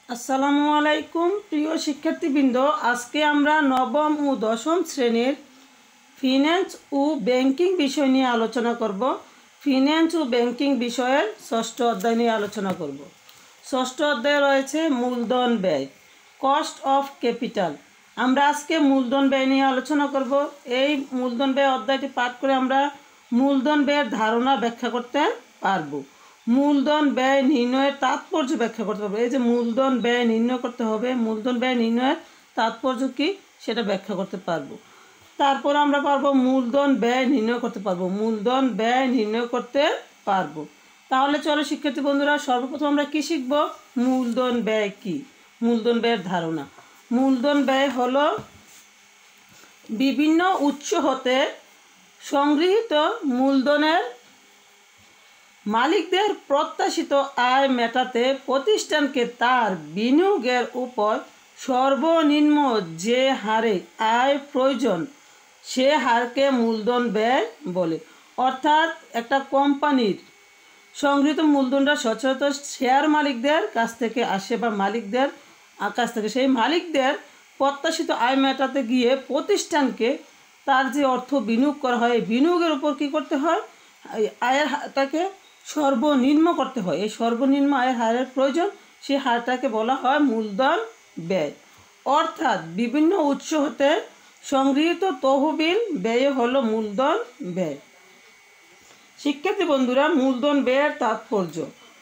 আসসালামু আলাইকুম প্রিয় শিক্ষার্থীবৃন্দ, আজকে আমরা নবম ও দশম শ্রেণীর ফিন্যান্স ও ব্যাংকিং বিষয় নিয়ে আলোচনা করব। ফিন্যান্স ও ব্যাংকিং বিষয়ের ষষ্ঠ অধ্যায় নিয়ে আলোচনা করব। ষষ্ঠ অধ্যায়ে রয়েছে মূলধন ব্যয়, কস্ট অফ ক্যাপিটাল। আমরা আজকে মূলধন ব্যয় নিয়ে আলোচনা করব। এই মূলধন ব্যয় অধ্যায়টি পাঠ করে আমরা মূলধন ব্যয়ের ধারণা ব্যাখ্যা করতে পারব। মূলধন ব্যয় নির্ণয়ের তাৎপর্য ব্যাখ্যা করতে পারবো। এই যে মূলধন ব্যয় নির্ণয় করতে হবে, মূলধন ব্যয় নির্ণয়ের তাৎপর্য কী সেটা ব্যাখ্যা করতে পারবো। তারপর আমরা পারবো মূলধন ব্যয় নির্ণয় করতে পারবো, মূলধন ব্যয় নির্ণয় করতে পারবো। তাহলে চলো শিক্ষার্থী বন্ধুরা, সর্বপ্রথম আমরা কি শিখব? মূলধন ব্যয় কি, মূলধন ব্যয়ের ধারণা। মূলধন ব্যয় হলো বিভিন্ন উৎস হতে সংগৃহীত মূলধনের মালিকদের প্রত্যাশিত আয় মেটাতে প্রতিষ্ঠানকে তার বিনিয়োগের উপর সর্বনিম্ন যে হারে আয় প্রয়োজন সে হারকে মূলধন ব্যয় বলে। অর্থাৎ একটা কোম্পানির সংগৃহীত মূলধনটা সচরাচর শেয়ার মালিকদের কাছ থেকে আসে বা মালিকদের কাছ থেকে, সেই মালিকদের প্রত্যাশিত আয় মেটাতে গিয়ে প্রতিষ্ঠানকে তার যে অর্থ বিনিয়োগ করা হয়, এই বিনিয়োগের উপর কী করতে হয়? আয়ের হারটাকে সর্বনিম্ন করতে হয়। এই সর্বনিম্ন আয়ের হারের প্রয়োজন, সেই হারটাকে বলা হয় মূলধন ব্যয়। অর্থাৎ বিভিন্ন উৎস হতে সংগৃহীত তহবিল ব্যয় হলো মূলধন ব্যয়। শিক্ষার্থী বন্ধুরা, মূলধন ব্যয়ের তাৎপর্য।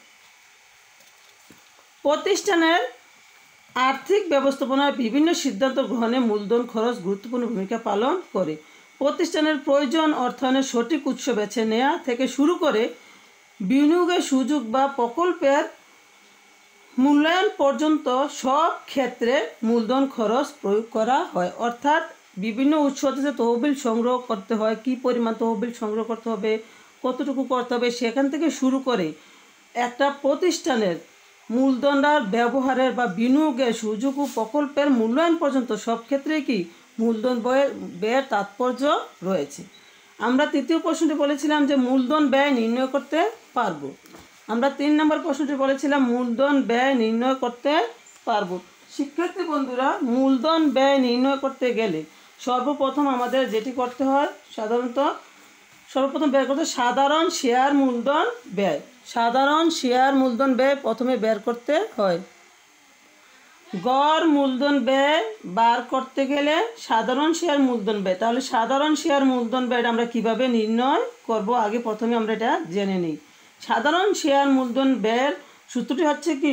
প্রতিষ্ঠানের আর্থিক ব্যবস্থাপনার বিভিন্ন সিদ্ধান্ত গ্রহণে মূলধন খরচ গুরুত্বপূর্ণ ভূমিকা পালন করে। প্রতিষ্ঠানের প্রয়োজন অর্থায়নের সঠিক উৎস বেছে নেওয়া থেকে শুরু করে বিনিয়োগের সুযোগ বা প্রকল্পের মূল্যায়ন পর্যন্ত সব ক্ষেত্রে মূলধন খরচ প্রয়োগ করা হয়। অর্থাৎ বিভিন্ন উৎস থেকে তহবিল সংগ্রহ করতে হয়, কী পরিমাণ তহবিল সংগ্রহ করতে হবে, কতটুকু করতে হবে, সেখান থেকে শুরু করে একটা প্রতিষ্ঠানের মূলধনটার ব্যবহারের বা বিনিয়োগের সুযোগ ও প্রকল্পের মূল্যায়ন পর্যন্ত সব ক্ষেত্রেই কি মূলধন ব্যয়ের তাৎপর্য রয়েছে। আমরা তৃতীয় প্রশ্নটি বলেছিলাম যে মূলধন ব্যয় নির্ণয় করতে পারবো। আমরা 3 নম্বর প্রশ্নটি বলেছিলাম মূলধন ব্যয় নির্ণয় করতে পারবো। শিক্ষার্থী বন্ধুরা, মূলধন ব্যয় নির্ণয় করতে গেলে সর্বপ্রথম আমাদের যেটি করতে হয়, সর্বপ্রথম বের করতে সাধারণ শেয়ার মূলধন ব্যয়। সাধারণ শেয়ার মূলধন ব্যয় প্রথমে বের করতে হয়। গড় মূলধন ব্যয় বার করতে গেলে সাধারণ শেয়ার মূলধন ব্যয়। তাহলে সাধারণ শেয়ার মূলধন ব্যয়টা আমরা কিভাবে নির্ণয় করব, আগে প্রথমে আমরা এটা জেনে নিই। সাধারণ শেয়ার মূলধন ব্যয়ের সূত্রটি হচ্ছে কি,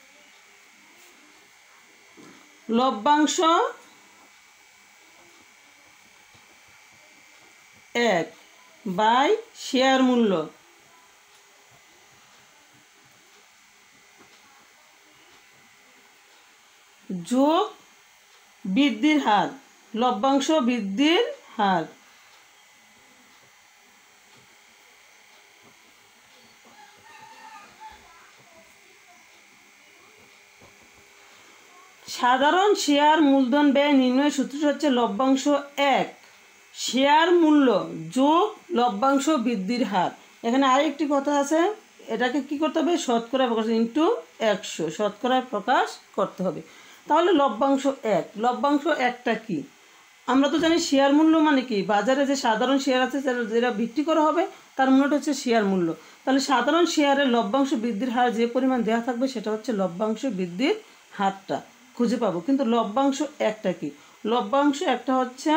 লভ্যাংশ 1 বাই শেয়ার মূল্য যোগ বৃদ্ধির হার, লভ্যাংশ বৃদ্ধির হার। সাধারণ শেয়ার মূলধন ব্যয় নির্ণয়ের সূত্রটি হচ্ছে লভ্যাংশ 1 শেয়ার মূল্য যোগ লভ্যাংশ বৃদ্ধির হার। এখানে আরেকটি কথা আছে, এটাকে কি করতে হবে? শতকরায় প্রকাশ ইন্টু 100, শতকরায় প্রকাশ করতে হবে। তাহলে লভ্যাংশ 1, লভ্যাংশ 1টা কি? আমরা তো জানি শেয়ার মূল্য মানে কি, বাজারে যে সাধারণ শেয়ার আছে যেটা বিক্রি করা হবে তার মূল্যটা হচ্ছে শেয়ার মূল্য। তাহলে সাধারণ শেয়ারের লভ্যাংশ বৃদ্ধির হার যে পরিমাণ দেওয়া থাকবে সেটা হচ্ছে লভ্যাংশ বৃদ্ধির হারটা খুঁজে পাবো। কিন্তু লভ্যাংশ 1টা কি? লভ্যাংশ 1টা হচ্ছে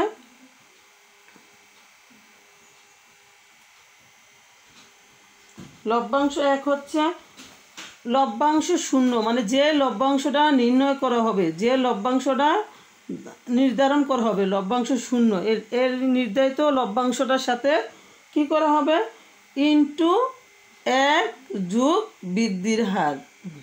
লভ্যাংশ 1 হচ্ছে লভ্যাংশ 0, মানে যে লভ্যাংশটা নির্ণয় করা হবে, যে লভ্যাংশটা নির্ধারণ করা হবে, লভ্যাংশ 0 এর নির্ধারিত লভ্যাংশটার সাথে কি করা হবে? ইন্টু 1 যোগ বৃদ্ধির হার।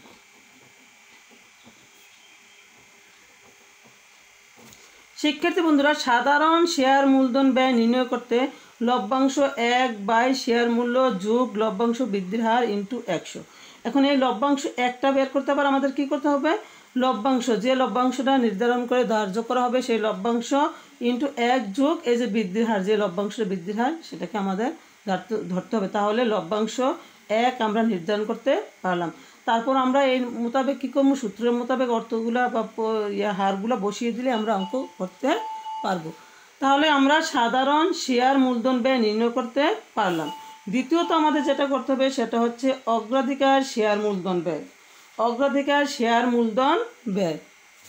শিক্ষার্থী বন্ধুরা, সাধারণ শেয়ার মূলধন ব্যয় নির্ণয় করতে লভ্যাংশ 1 বাই শেয়ার মূল্য যোগ লভ্যাংশ বৃদ্ধির হার ইন্টু 100। এখন এই লভ্যাংশ 1টা বের করতে আবার আমাদের কি করতে হবে? লভ্যাংশ, যে লভ্যাংশটা নির্ধারণ করে ধার্য করা হবে সেই লভ্যাংশ ইন্টু 1 যোগ এই যে বৃদ্ধির হার, যে লভ্যাংশের বৃদ্ধির হার সেটাকে আমাদের ধরতে হবে। তাহলে লভ্যাংশ 1 আমরা নির্ধারণ করতে পারলাম। তারপর আমরা এই মোতাবেক কী করবো, সূত্রের মোতাবেক অর্থগুলা বা হারগুলা বসিয়ে দিলে আমরা অঙ্ক করতে পারবো। তাহলে আমরা সাধারণ শেয়ার মূলধন ব্যয় নির্ণয় করতে পারলাম। দ্বিতীয়ত আমাদের যেটা করতে হবে সেটা হচ্ছে অগ্রাধিকার শেয়ার মূলধন ব্যয়। অগ্রাধিকার শেয়ার মূলধন ব্যয়।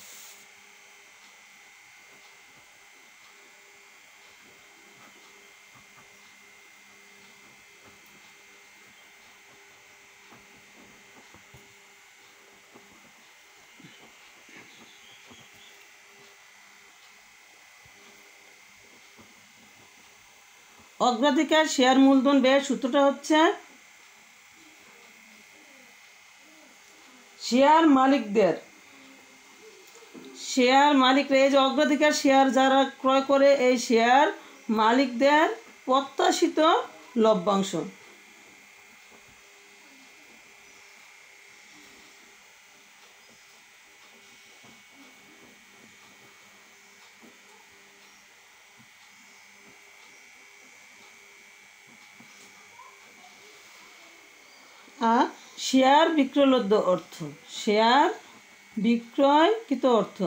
অগ্রাধিকার শেয়ার মূলধন ব্যয়ের সূত্রটা হচ্ছে শেয়ার মালিকরা, এই যে অগ্রাধিকার শেয়ার যারা ক্রয় করে এই শেয়ার মালিকদের প্রত্যাশিত লভ্যাংশ। আর শেয়ার বিক্রয়লব্ধ অর্থ, শেয়ার বিক্রয়কৃত অর্থ।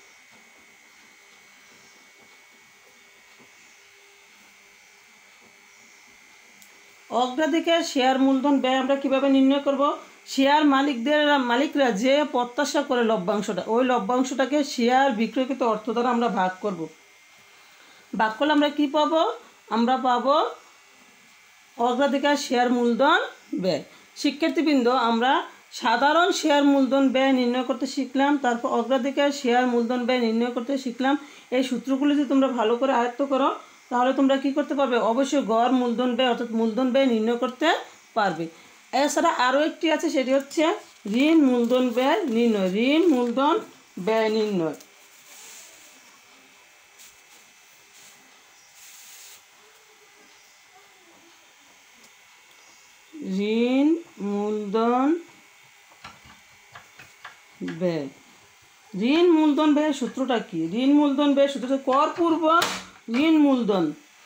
অগ্রাধিকার শেয়ার মূলধন ব্যয় আমরা কিভাবে নির্ণয় করব? শেয়ার মালিকরা যে প্রত্যাশা করে লভ্যাংশটা, ওই লভ্যাংশটাকে শেয়ার বিক্রয়কৃত অর্থ দ্বারা আমরা ভাগ করব। ভাগ করলে আমরা কি পাবো? আমরা পাবো অগ্রাধিকার শেয়ার মূলধন ব্যয়। শিক্ষার্থীবৃন্দ, আমরা সাধারণ শেয়ার মূলধন ব্যয় নির্ণয় করতে শিখলাম, তারপর অগ্রাধিকার শেয়ার মূলধন ব্যয় নির্ণয় করতে শিখলাম। এই সূত্রগুলি যদি তোমরা ভালো করে আয়ত্ত করো তাহলে তোমরা কি করতে পারবে? অবশ্যই গড় মূলধন ব্যয় অর্থাৎ মূলধন ব্যয় নির্ণয় করতে পারবে। এছাড়া আরও একটি আছে, সেটি হচ্ছে ঋণ মূলধন ব্যয় নির্ণয়। ঋণ মূলধন ব্যয় নির্ণয়। ঋণ মূলধন ব্যয়। ঋণ মূলধন ব্যয়ের সূত্রটা কি? ঋণ মূলধন ব্যয়ের সূত্রটা কর পূর্ব ঋণ মূলধন।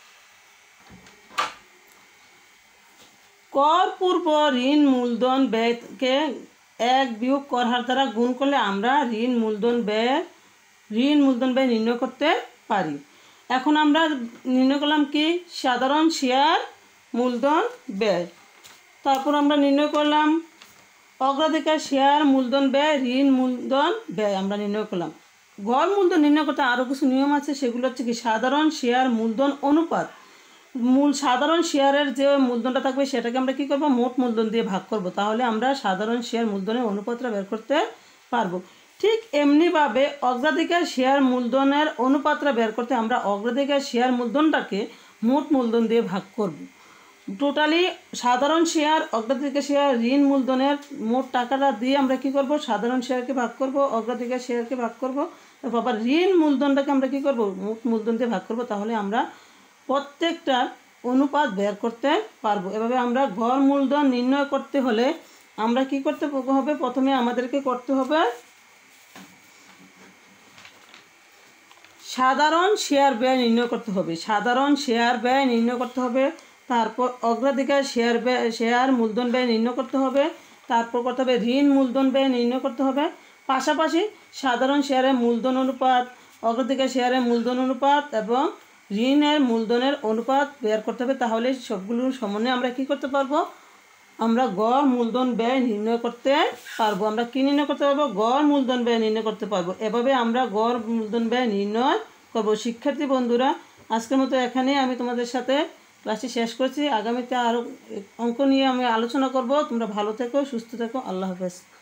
কর পূর্ব ঋণ মূলধন ব্যয়কে 1 বিয়োগ কর হার দ্বারা গুণ করলে আমরা ঋণ মূলধন ব্যয় নির্ণয় করতে পারি। এখন আমরা নির্ণয় করলাম কি? সাধারণ শেয়ার মূলধন ব্যয়। তারপর আমরা নির্ণয় করলাম অগ্রাধিকার শেয়ার মূলধন ব্যয়, ঋণ মূলধন ব্যয় আমরা নির্ণয় করলাম। গড় মূলধন নির্ণয় করতে আরও কিছু নিয়ম আছে, সেগুলো হচ্ছে কি? সাধারণ শেয়ার মূলধন অনুপাত। সাধারণ শেয়ারের যে মূলধনটা থাকবে সেটাকে আমরা কি করব? মোট মূলধন দিয়ে ভাগ করব, তাহলে আমরা সাধারণ শেয়ার মূলধনের অনুপাতটা বের করতে পারবো। ঠিক এমনিভাবে অগ্রাধিকার শেয়ার মূলধনের অনুপাতটা বের করতে আমরা অগ্রাধিকার শেয়ার মূলধনটাকে মোট মূলধন দিয়ে ভাগ করব। টোটালি সাধারণ শেয়ার, অগ্রাধিকার শেয়ার, ঋণ মূলধনের মোট টাকাটা দিয়ে আমরা কি করব? সাধারণ শেয়ারকে ভাগ করব, অগ্রাধিকার শেয়ারকে ভাগ করব, তারপর আবার ঋণ মূলধনটাকে আমরা কি করব? মোট মূলধন দিয়ে ভাগ করব, তাহলে আমরা প্রত্যেকটা অনুপাত বের করতে পারবো। এভাবে আমরা গড় মূলধন নির্ণয় করতে হলে আমরা কি করতে হবে? প্রথমে আমাদেরকে করতে হবে সাধারণ শেয়ার ব্যয় নির্ণয় করতে হবে। সাধারণ শেয়ার ব্যয় নির্ণয় করতে হবে, তারপর অগ্রাধিকার শেয়ার মূলধন ব্যয় নির্ণয় করতে হবে, তারপর করতে হবে ঋণ মূলধন ব্যয় নির্ণয় করতে হবে। পাশাপাশি সাধারণ শেয়ারের মূলধন অনুপাত, অগ্রাধিকার শেয়ারের মূলধন অনুপাত এবং ঋণের মূলধনের অনুপাত বের করতে হবে। তাহলে সবগুলোর সমন্বয়ে আমরা কি করতে পারবো? আমরা গড় মূলধন ব্যয় নির্ণয় করতে পারবো। আমরা কি নির্ণয় করতে পারবো? গড় মূলধন ব্যয় নির্ণয় করতে পারবো। এভাবে আমরা গড় মূলধন ব্যয় নির্ণয় করব। শিক্ষার্থী বন্ধুরা, আজকের মতো এখানেই আমি তোমাদের সাথে ক্লাসটি শেষ করছি। আগামীতে আরও অঙ্ক নিয়ে আমি আলোচনা করব। তোমরা ভালো থেকো, সুস্থ থেকো। আল্লাহ হাফেজ।